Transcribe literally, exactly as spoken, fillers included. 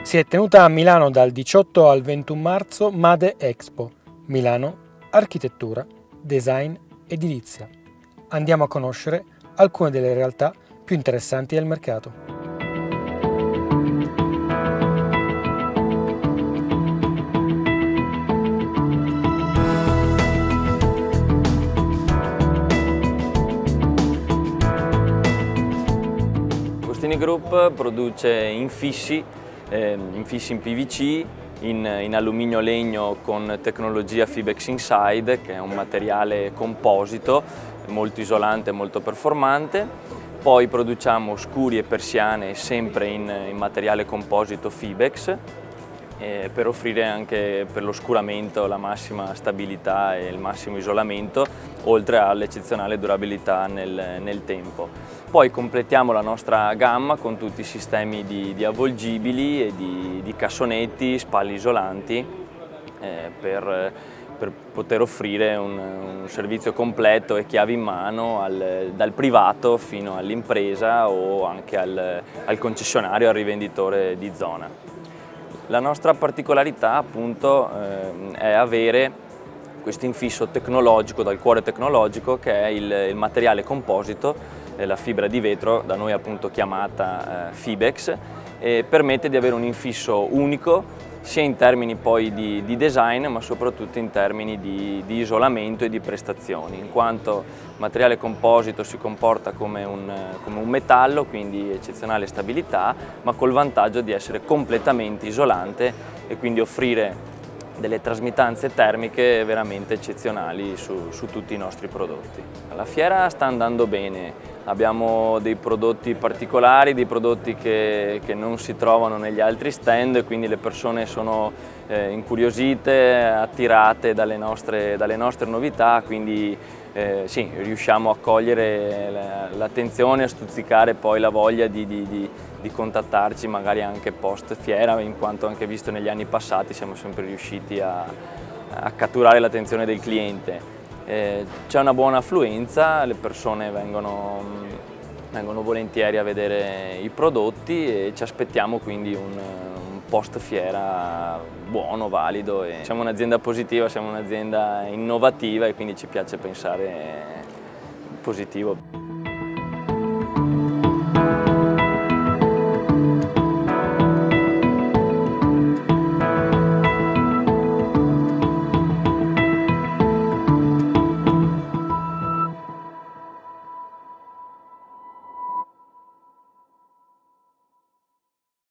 Si è tenuta a Milano dal diciotto al ventuno marzo Made Expo, Milano, architettura, design, edilizia. Andiamo a conoscere alcune delle realtà più interessanti del mercato. Agostini Group produce infissi, eh, infissi in P V C, in, in alluminio legno con tecnologia Fibex Inside, che è un materiale composito molto isolante e molto performante. Poi produciamo scuri e persiane sempre in, in materiale composito Fibex, eh, per offrire anche per l'oscuramento la massima stabilità e il massimo isolamento, oltre all'eccezionale durabilità nel, nel tempo. Poi completiamo la nostra gamma con tutti i sistemi di, di avvolgibili e di, di cassonetti, spalle isolanti, eh, per, per poter offrire un, un servizio completo e chiavi in mano al, dal privato fino all'impresa o anche al, al concessionario, al rivenditore di zona. La nostra particolarità appunto eh, è avere questo infisso tecnologico, dal cuore tecnologico, che è il, il materiale composito, la fibra di vetro, da noi appunto chiamata eh, Fibex, e permette di avere un infisso unico sia in termini poi di, di design, ma soprattutto in termini di, di isolamento e di prestazioni, in quanto il materiale composito si comporta come un, come un metallo, quindi eccezionale stabilità, ma col vantaggio di essere completamente isolante e quindi offrire delle trasmittanze termiche veramente eccezionali su, su tutti i nostri prodotti. La fiera sta andando bene, abbiamo dei prodotti particolari, dei prodotti che, che non si trovano negli altri stand, quindi le persone sono eh, incuriosite, attirate dalle nostre, dalle nostre novità, quindi eh, sì, riusciamo a cogliere l'attenzione, a stuzzicare poi la voglia di, di, di, di contattarci magari anche post fiera, in quanto anche visto negli anni passati siamo sempre riusciti a, a catturare l'attenzione del cliente. Eh, c'è una buona affluenza, le persone vengono, vengono volentieri a vedere i prodotti e ci aspettiamo quindi un, un post fiera buono, valido. E siamo un'azienda positiva, siamo un'azienda innovativa e quindi ci piace pensare positivo.